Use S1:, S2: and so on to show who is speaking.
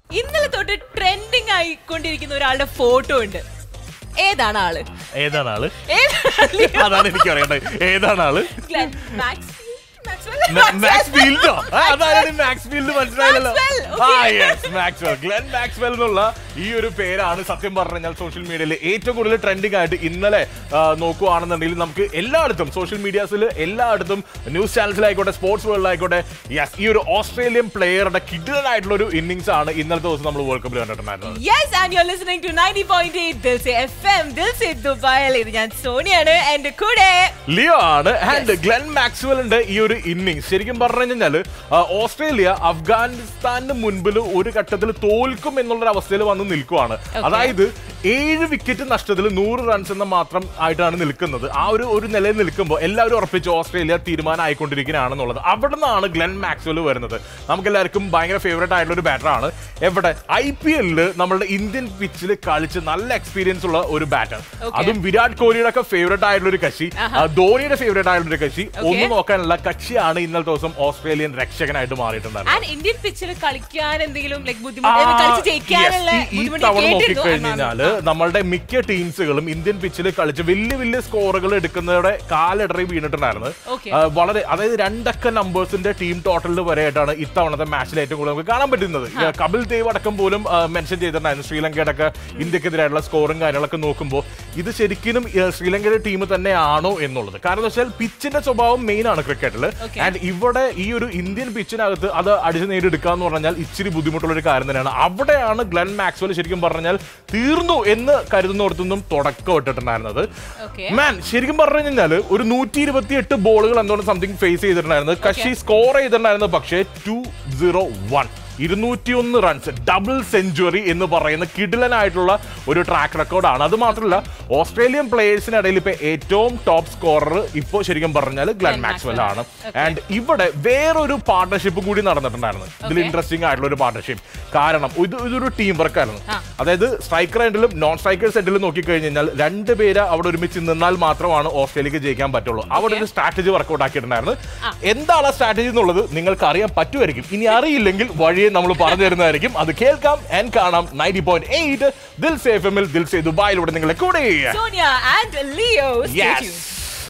S1: ഇന്നലെ തൊട്ട് ട്രെൻഡിങ് ആയിക്കൊണ്ടിരിക്കുന്ന ഒരാളുടെ ഫോട്ടോ ഉണ്ട്. ഏതാണ് ആള്?
S2: അതാണ് എനിക്ക് അറിയേണ്ടത്. ഏതാണ് ആള്? മനസ്സിലായില്ലല്ലോ. ഗ്ലെൻ മാക്സ്വെൽ എന്നുള്ള ഈ ഒരു പേരാണ് സത്യം പറഞ്ഞാൽ സോഷ്യൽ മീഡിയയിൽ ഏറ്റവും കൂടുതൽ ട്രെൻഡിങ് ആയിട്ട് ഇന്നലെ നോക്കുകയാണെന്നുണ്ടെങ്കിൽ നമുക്ക് എല്ലായിടത്തും സോഷ്യൽ മീഡിയാസിൽ എല്ലായിടത്തും ന്യൂസ് ചാനൽസിലായിക്കോട്ടെ സ്പോർട്സ് വേൾഡിലായിക്കോട്ടെ ഈ ഒരു ഓസ്ട്രേലിയൻ പ്ലെയറുടെ കിഡിലനായിട്ടുള്ള ഒരു ഇന്നിംഗ്സ് ആണ് ഇന്നലത്തെ ദിവസം നമ്മൾ വേൾഡ് കപ്പിൽ കണ്ടിട്ടുണ്ടായിരുന്നത്.
S1: Yes, and you're listening to 90.8 Dilse FM. Dilse ദുബായിൽ ഇത് ഞാൻ സോണിയാണ്, എന്റെ കൂടെ
S2: ലിയോ ആണ്. ആൻഡ് ഗ്ലെൻ മാക്സ്വെലിന്റെ ഈ ഒരു ഇന്നിംഗ്സ് ശരിക്കും പറഞ്ഞു കഴിഞ്ഞാല് ഓസ്ട്രേലിയ അഫ്ഗാനിസ്ഥാന് മുൻപിൽ ഒരു ഘട്ടത്തിൽ തോൽക്കും എന്നുള്ളൊരു അവസ്ഥയിൽ വന്ന് നിൽക്കുവാണ്. അതായത് 7 വിക്കറ്റ് നഷ്ടത്തിൽ 100 റൺസ് എന്ന മാത്രം ആയിട്ടാണ് നിൽക്കുന്നത്. ആ ഒരു നിലയിൽ നിൽക്കുമ്പോൾ എല്ലാവരും ഉറപ്പിച്ചു ഓസ്ട്രേലിയ തീരുമാനം ആയിക്കൊണ്ടിരിക്കുകയാണെന്നുള്ളത്. അവിടെ നിന്നാണ് ഗ്ലെൻ മാക്സ്വെൽ വരുന്നത്. നമുക്കെല്ലാവർക്കും ഭയങ്കര ഫേവറേറ്റ് ആയിട്ടുള്ള ഒരു ബാറ്ററാണ്. എവിടെ IPL നമ്മളുടെ ഇന്ത്യൻ പിച്ചിൽ കളിച്ച് നല്ല എക്സ്പീരിയൻസ് ഉള്ള ഒരു ബാറ്റർ, അതും വിരാട് കോഹ്ലിയുടെ ഒക്കെ ഫേവറേറ്റ് ആയിട്ടുള്ള ഒരു കക്ഷി, ധോണിയുടെ ഫേവറേറ്റ് ആയിട്ടുള്ള ഒരു കക്ഷി, ഒന്നും നോക്കാനുള്ള കക്ഷിയാണ് ഇന്നത്തെ ദിവസം ഓസ്ട്രേലിയൻ രക്ഷകനായിട്ട് മാറിയിട്ടുണ്ടായിരുന്നത്.
S1: ഇന്ത്യൻ പിച്ചിൽ കളിക്കാൻ എന്തെങ്കിലും
S2: ഈ തവണ നോക്കിക്കഴിഞ്ഞാല് നമ്മളുടെ മിക്ക ടീംസുകളും ഇന്ത്യൻ പിച്ചിൽ കളിച്ച് വലിയ സ്കോറുകൾ എടുക്കുന്നതോടെ കാലിടറി വീണിട്ടുണ്ടായിരുന്നു. വളരെ അതായത് 2 അക്ക നമ്പേഴ്സിന്റെ ടീം ടോട്ടലിൽ വരെയായിട്ടാണ് ഇത്തവണത്തെ മാച്ചിൽ ഏറ്റവും കൂടുതൽ നമുക്ക് കാണാൻ പറ്റുന്നത്. കപിൽ ദേവ് അടക്കം പോലും മെൻഷൻ ചെയ്തിട്ടുണ്ടായിരുന്നു ശ്രീലങ്കയുടെ ഒക്കെ ഇന്ത്യക്കെതിരായിട്ടുള്ള സ്കോറും കാര്യങ്ങളൊക്കെ നോക്കുമ്പോൾ ഇത് ശരിക്കും ശ്രീലങ്കയുടെ ടീം തന്നെയാണോ എന്നുള്ളത്. കാരണം എന്താ വെച്ചാൽ പിച്ചിന്റെ സ്വഭാവം മെയിൻ ആണ് ക്രിക്കറ്റിൽ. ആൻഡ് ഇവിടെ ഈ ഒരു ഇന്ത്യൻ പിച്ചിനകത്ത് അത് അടിച്ചു നേടിയെടുക്കുക എന്ന് പറഞ്ഞാൽ ഇച്ചിരി ബുദ്ധിമുട്ടുള്ള ഒരു കാര്യം തന്നെയാണ്. അവിടെയാണ് ഗ്ലെൻ മാക്സ്വെൽ ശരിക്കും പറഞ്ഞാൽ തീർന്നു എന്ന് കരുതുന്നിടത്തൊന്നും തുടക്കം ഇട്ടിട്ടുണ്ടായിരുന്നത്. മാൻ ശരിക്കും പറഞ്ഞു കഴിഞ്ഞാൽ ഒരു 128 ബോളുകൾ എന്തുകൊണ്ട് സംതിങ് ഫേസ് ചെയ്തിട്ടുണ്ടായിരുന്നത്. കക്ഷി സ്കോർ ചെയ്തിട്ടുണ്ടായിരുന്നത് പക്ഷേ 201 201 റൺസ്, ഡബിൾ സെഞ്ചുറി എന്ന് പറയുന്ന കിടിലനായിട്ടുള്ള ഒരു ട്രാക്ക് റെക്കോർഡാണ്. അത് മാത്രമല്ല ഓസ്ട്രേലിയൻ പ്ലേയേഴ്സിനിടയിൽ ഇപ്പൊ ഏറ്റവും ടോപ്പ് സ്കോറർ ഇപ്പോൾ ശരിക്കും പറഞ്ഞാൽ ഗ്ലെൻ മാക്സ്വെൽ ആണ്. ആൻഡ് ഇവിടെ വേറൊരു പാർട്ണർഷിപ്പ് കൂടി നടന്നിട്ടുണ്ടായിരുന്നു. ഇതിൽ ഇൻട്രസ്റ്റിംഗ് ആയിട്ടുള്ള ഒരു പാർട്ണർഷിപ്പ്. കാരണം ഇതൊരു ടീം വർക്ക് ആയിരുന്നു. അതായത് സ്ട്രൈക്കർ എൻഡിലും നോൺ സ്ട്രൈക്കേഴ്സ് എൻഡിലും നോക്കിക്കഴിഞ്ഞാൽ 2 പേര് അവിടെ ഒരുമിച്ച് നിന്നാൽ മാത്രമാണ് ഓസ്ട്രേലിയക്ക് ജയിക്കാൻ പറ്റുള്ളൂ. അവിടെ ഒരു സ്ട്രാറ്റജി വർക്ക്ഔട്ട് ആക്കിയിട്ടുണ്ടായിരുന്നു. എന്താണ് ആ സ്ട്രാറ്റജി എന്നുള്ളത് നിങ്ങൾക്ക് അറിയാൻ പറ്റുമായിരിക്കും. ഇനി അറിയില്ലെങ്കിൽ വഴിയെ നമ്മൾ പറഞ്ഞു തരുന്നതായിരിക്കും. അത് കേൾക്കാം ആൻഡ് കാണാം 90.8 ദിൽസെ FM ദിൽസെ ദുബായിലൂടെ നിങ്ങളെ കൂടെ
S1: സോണിയ ആൻഡ് ലിയോ.